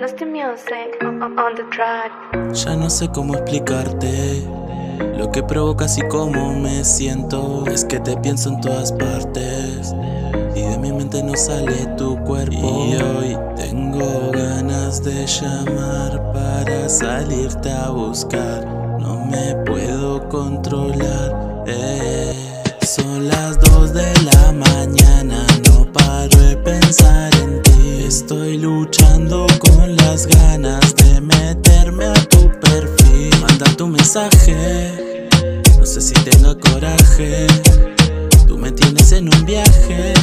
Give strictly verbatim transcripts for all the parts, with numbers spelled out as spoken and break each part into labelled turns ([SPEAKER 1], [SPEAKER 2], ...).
[SPEAKER 1] Nasty music on the track.
[SPEAKER 2] Ya no sé cómo explicarte lo que provocas y cómo me siento. Es que te pienso en todas partes y de mi mente no sale tu cuerpo. Y hoy tengo ganas de llamar para salirte a buscar. No me puedo controlar, eh. Son las dos de la mañana, no paro de pensar en ti. Estoy luchando con las ganas de meterme a tu perfil. Manda tu mensaje, no sé si tengo coraje. Tú me tienes en un viaje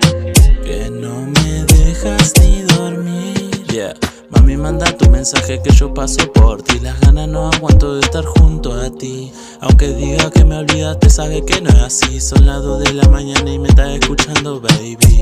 [SPEAKER 2] que no me dejas ni dormir. Yeah. Mami, manda tu mensaje que yo paso por ti. Las ganas no aguanto de estar junto a ti. Aunque diga que me olvidaste, sabe que no es así. Son las dos de la mañana y me estás escuchando, baby.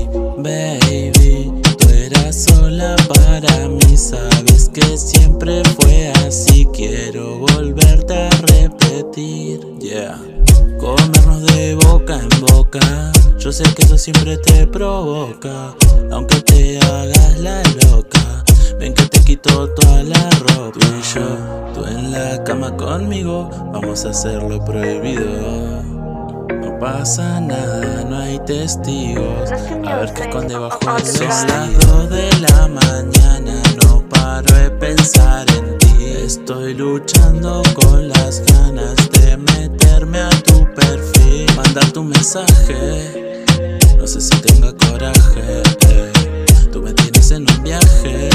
[SPEAKER 2] Baby, tú eras sola para mí. Sabes que siempre fue así. Quiero volverte a repetir, yeah. Comernos de boca en boca. Yo sé que eso siempre te provoca. Aunque te hagas la loca, ven que te quito toda la ropa. Tú y yo, tú en la cama conmigo, vamos a hacer lo prohibido. No pasa nada, no hay testigos. A ver qué esconde bajo el sol. Son las dos de la mañana, no paro de pensar en ti. Estoy luchando con las ganas de meterme a tu perfil. Manda tu mensaje, no sé si tenga coraje, eh. Tú me tienes en un viaje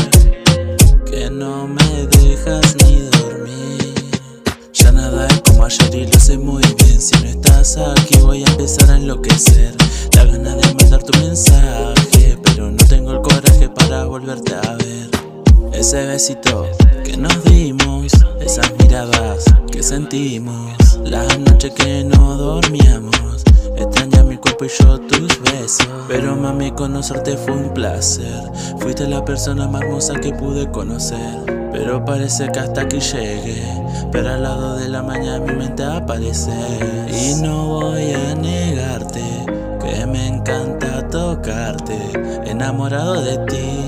[SPEAKER 2] que no me dejas ni dormir. Ya nada es como ayer y lo sé muy bien. Si no estás aquí voy a empezar a enloquecer. La gana de mandar tu mensaje, pero no tengo el coraje para volverte a ver. Ese besito que nos dimos, esas miradas que sentimos, las noches que no dormíamos. Extraña mi cuerpo y yo tus besos. Pero mami, conocerte fue un placer. Fuiste la persona más hermosa que pude conocer. Pero parece que hasta aquí llegué. Pero al lado de la mañana mi mente aparece. Y no voy a negarte que me encanta tocarte, enamorado de ti.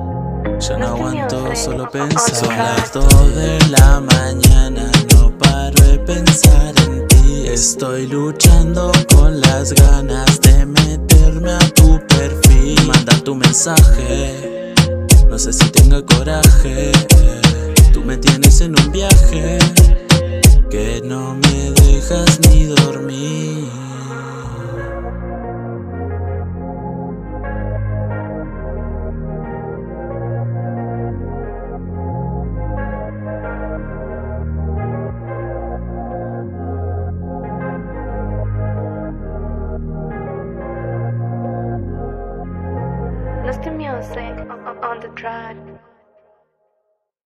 [SPEAKER 2] Ya no aguanto solo pensar. Son las dos de la mañana, no paro de pensar en ti. Estoy luchando con las ganas de meterme a tu perfil. Manda tu mensaje, no sé si tenga coraje. Tú me tienes en un viaje que no me dejas ni dormir.
[SPEAKER 1] Nasty music on the track.